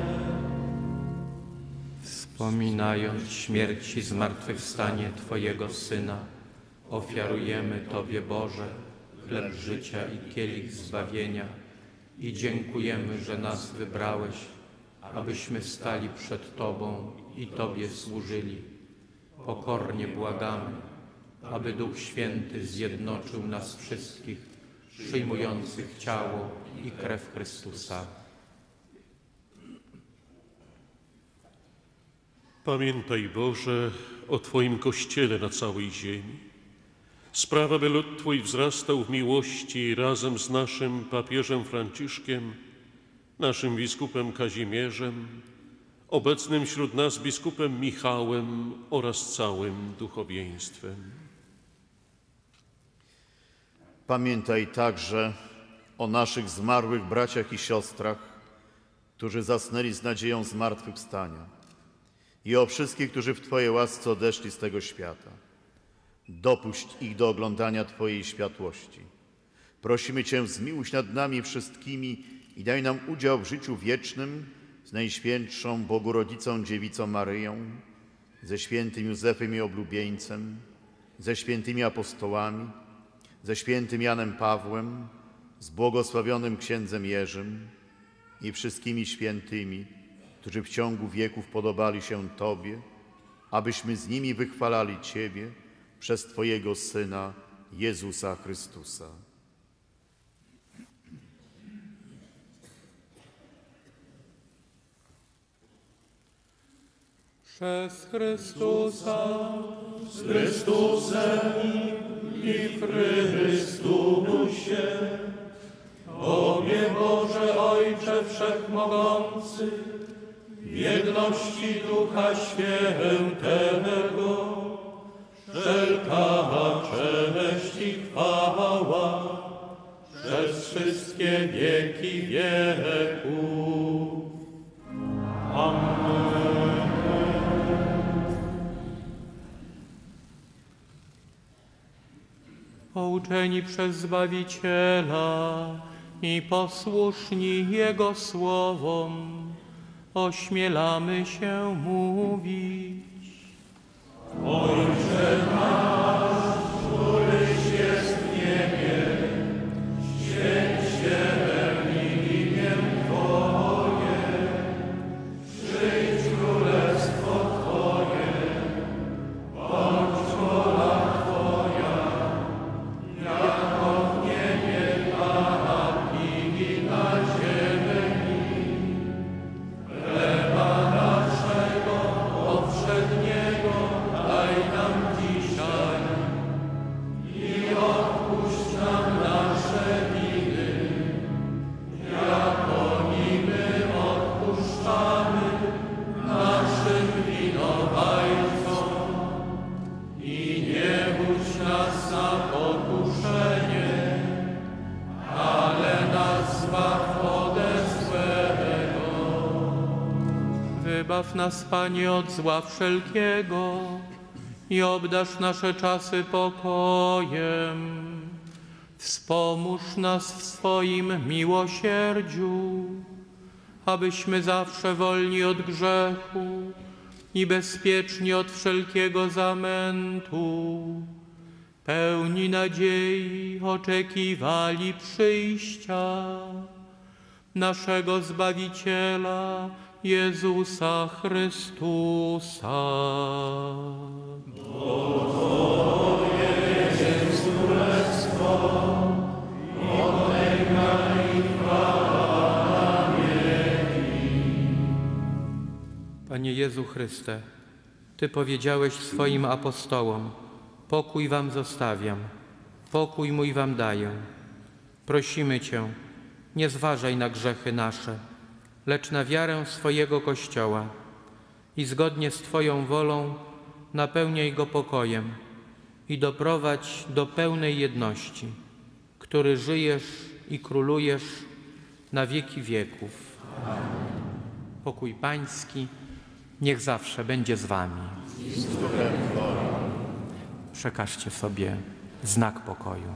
Wspominając śmierć i zmartwychwstanie Twojego Syna, ofiarujemy Tobie, Boże, chleb życia i kielich zbawienia i dziękujemy, że nas wybrałeś, abyśmy stali przed Tobą i Tobie służyli. Pokornie błagamy, aby Duch Święty zjednoczył nas wszystkich, przyjmujących ciało i krew Chrystusa. Pamiętaj, Boże, o Twoim Kościele na całej ziemi. Sprawa, by lud Twój wzrastał w miłości razem z naszym papieżem Franciszkiem, naszym biskupem Kazimierzem, obecnym wśród nas biskupem Michałem oraz całym duchowieństwem. Pamiętaj także o naszych zmarłych braciach i siostrach, którzy zasnęli z nadzieją zmartwychwstania, i o wszystkich, którzy w Twojej łasce odeszli z tego świata. Dopuść ich do oglądania Twojej światłości. Prosimy Cię, zmiłuj się nad nami wszystkimi i daj nam udział w życiu wiecznym z Najświętszą Bogu Rodzicą Dziewicą Maryją, ze świętym Józefem i oblubieńcem, ze świętymi apostołami, ze świętym Janem Pawłem, z błogosławionym księdzem Jerzym i wszystkimi świętymi, którzy w ciągu wieków podobali się Tobie, abyśmy z nimi wychwalali Ciebie przez Twojego Syna, Jezusa Chrystusa. Przez Chrystusa, z Chrystusem i w Chrystusie, Tobie, Boże Ojcze Wszechmogący, w jedności Ducha Świętego, wszelka cześć i chwała przez wszystkie wieki wieków. Amen. pouczeni przez Zbawiciela i posłuszni Jego słowom, ośmielamy się mówić. Ojcze nasz, któryś jest w niebie, święć się imię Twoje, przyjdź królestwo Twoje, bądź wola Twoja, jako w niebie, tak i na ziemi. Chleba naszego powszedniego daj nam dzisiaj i odpuść nam nasze winy, jako i my odpuszczamy naszym winowajcom. I nie budź nas na pokuszenie, ale nas zbaw ode złego. Wybaw nas, Panie, od zła wszelkiego i obdarz nasze czasy pokojem. Wspomóż nas w swoim miłosierdziu, abyśmy zawsze wolni od grzechu i bezpieczni od wszelkiego zamętu, pełni nadziei oczekiwali przyjścia naszego Zbawiciela, Jezusa Chrystusa. Panie Jezu Chryste, Ty powiedziałeś swoim apostołom: pokój wam zostawiam, pokój mój wam daję. Prosimy Cię, nie zważaj na grzechy nasze, lecz na wiarę swojego Kościoła i zgodnie z Twoją wolą napełniaj go pokojem i doprowadź do pełnej jedności, który żyjesz i królujesz na wieki wieków. Pokój Pański niech zawsze będzie z Wami. Przekażcie sobie znak pokoju.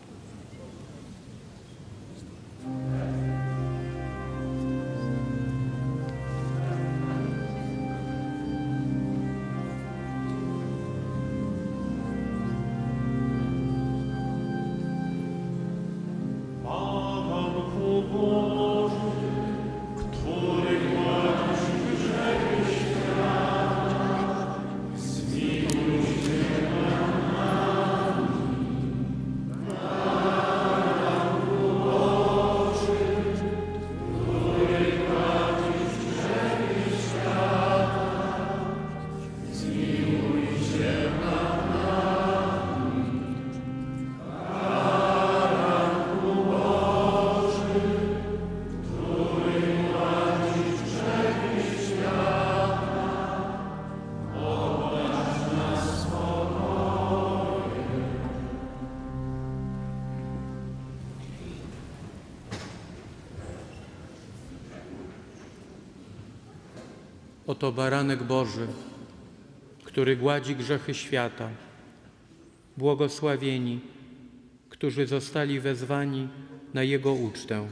Oto baranek Boży, który gładzi grzechy świata. Błogosławieni, którzy zostali wezwani na Jego ucztę.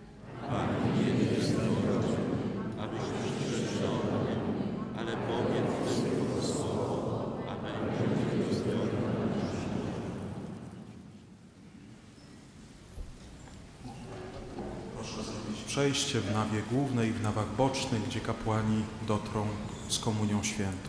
Ale powiedz tylko słowo, a będzie uzdrowiony. Proszę zrobić przejście w nawie głównej i w nawach bocznych, gdzie kapłani dotrą z komunią świętą.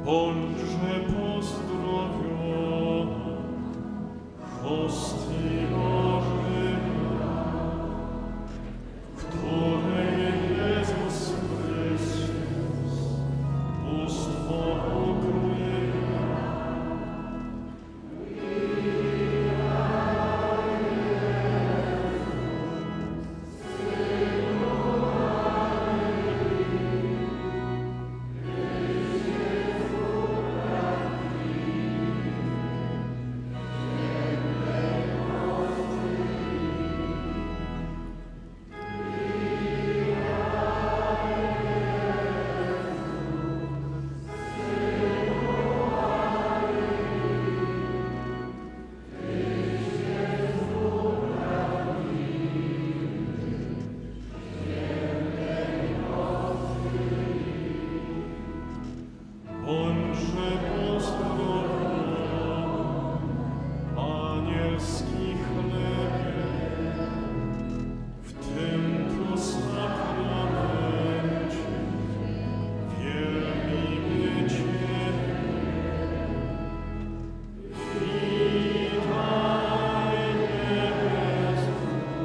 Bądźże pozdrowiona, hostia żywa, w której Jezus Chrystus bóstwo ukrywa. Bądźże pozdrowiona, anielski chlebie, w tym to sakramencie wielbimy Ciebie. Witaj, Jezu,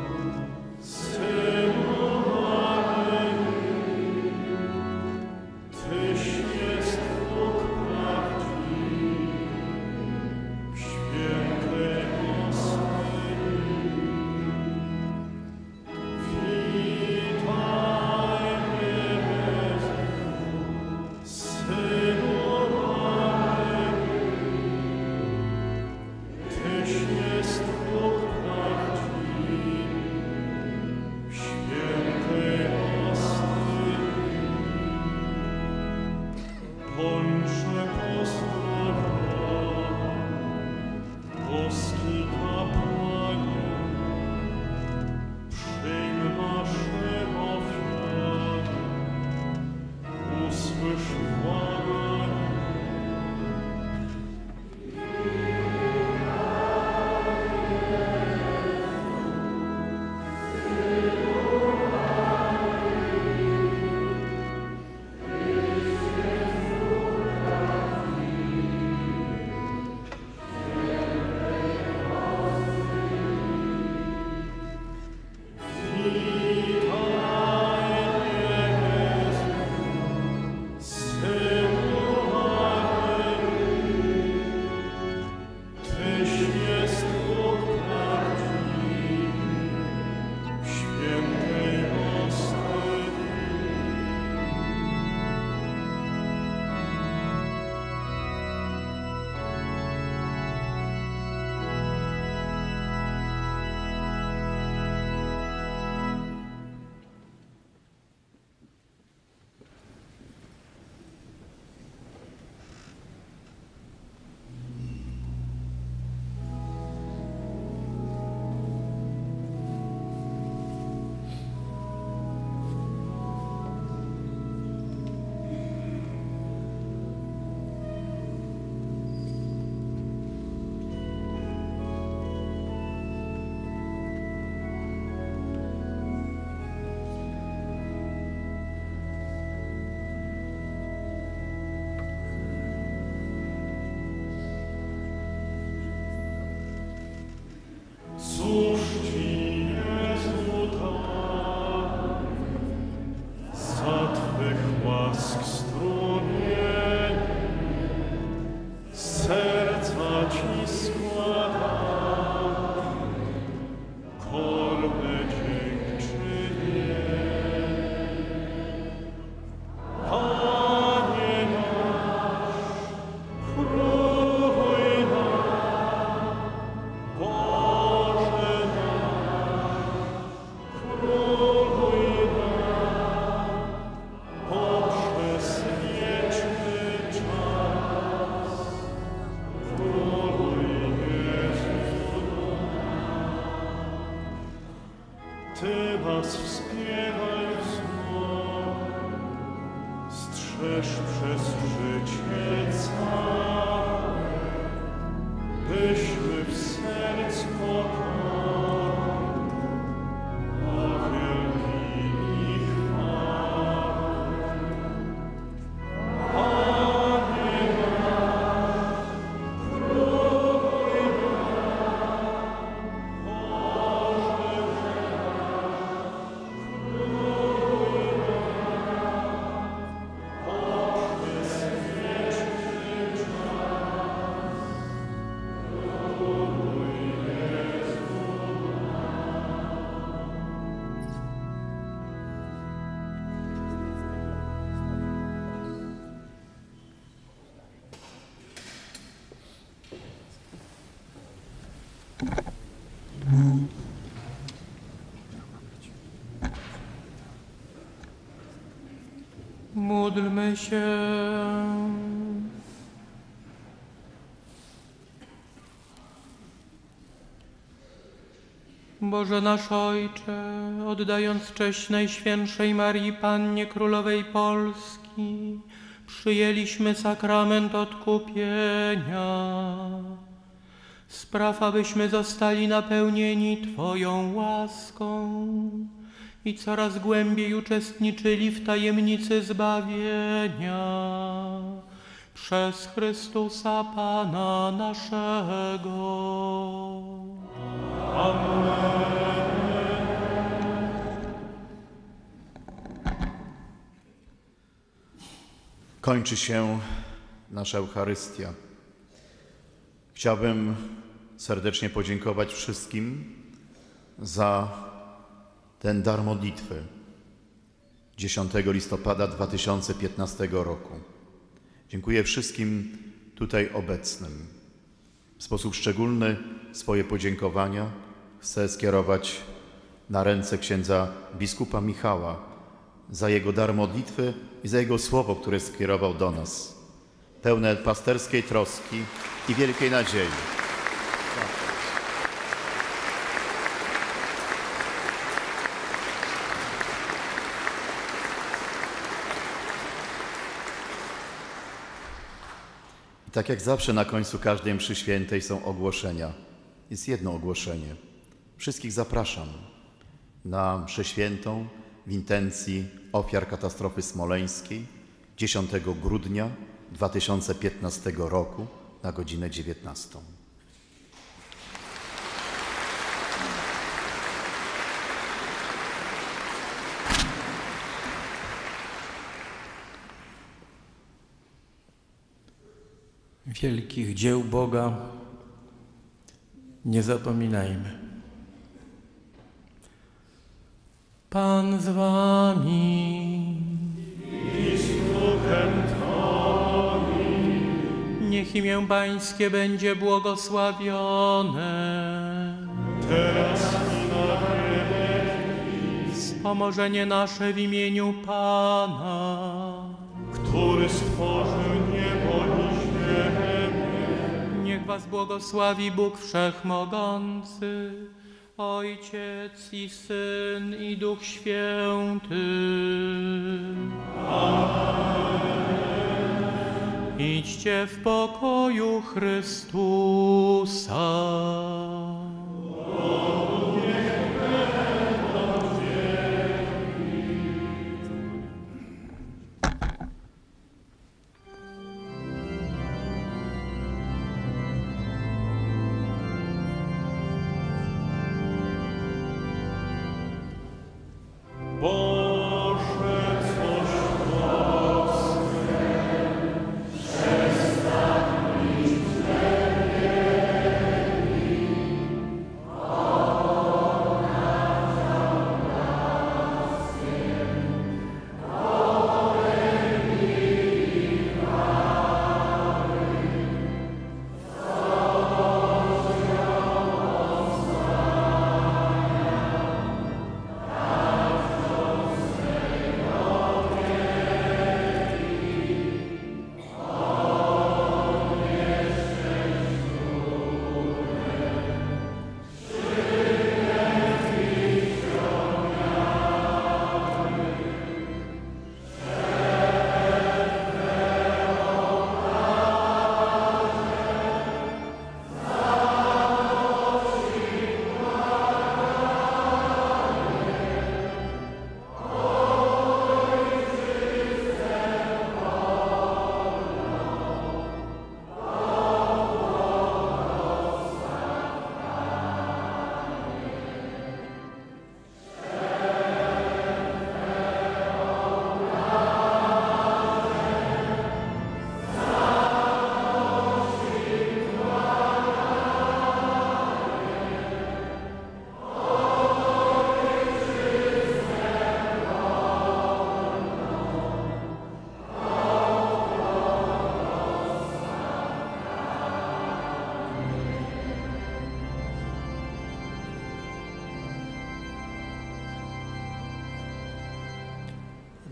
Synu Maryi, Tyś jest Bóg prawdziwy, w świętej Ostyni. Witaj, Jezu, Synu Maryi, Tyś jest Bóg prawdziwy, w świętej Ostyni. Bądźże pozdrowiona, boski kapłanie, przyjm nasze ofiary, usłysz błaganie. Cóż Ci, Jezu, dam za Twych łask strumienie, serca Ci składam, kolby dziękczynienie. Panie nasz, króluj nam, Boże nasz, króluj nam, poprzez wieczny czas. Króluj Jezu nam. Ty nas wspieraj wznowu, strzeż przez życie całe, byśmy w sercu pokorni, a wielki ich chwały. Panie Módlmy się. Boże nasz Ojcze, oddając cześć Najświętszej Marii Pannie Królowej Polski, przyjęliśmy sakrament odkupienia. Spraw, abyśmy zostali napełnieni Twoją łaską i coraz głębiej uczestniczyli w tajemnicy zbawienia. Przez Chrystusa Pana naszego. Amen. Kończy się nasza Eucharystia. Chciałbym serdecznie podziękować wszystkim za ten dar modlitwy dziesiątego listopada dwa tysiące piętnastego roku. Dziękuję wszystkim tutaj obecnym. W sposób szczególny swoje podziękowania chcę skierować na ręce księdza biskupa Michała za jego dar modlitwy i za jego słowo, które skierował do nas, pełne pasterskiej troski i wielkiej nadziei. I tak jak zawsze na końcu każdej mszy świętej są ogłoszenia. Jest jedno ogłoszenie. Wszystkich zapraszam na mszę świętą w intencji ofiar katastrofy smoleńskiej dziesiątego grudnia dwa tysiące piętnastego roku na godzinę dziewiętnastą. Wielkich dzieł Boga nie zapominajmy. Pan z wami i z duchem Twoim. Niech imię Pańskie będzie błogosławione. Teraz i na wieki. Wspomożenie nasze w imieniu Pana, który stworzył niebo i ziemię. Niech was błogosławi Bóg Wszechmogący, Ojciec i Syn i Duch Święty. Amen. Idźcie w pokoju Chrystusa. Boże, coś łaskę, przestań mieć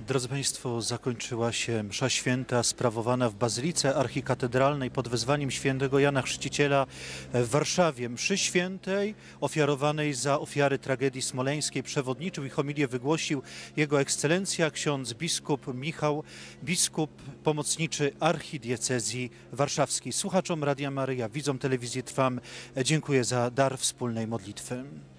Drodzy Państwo, zakończyła się msza święta sprawowana w Bazylice Archikatedralnej pod wezwaniem świętego Jana Chrzciciela w Warszawie. Mszy świętej ofiarowanej za ofiary tragedii smoleńskiej przewodniczył i homilię wygłosił Jego Ekscelencja ksiądz biskup Michał, biskup pomocniczy archidiecezji warszawskiej. Słuchaczom Radia Maryja, widzom telewizji Trwam dziękuję za dar wspólnej modlitwy.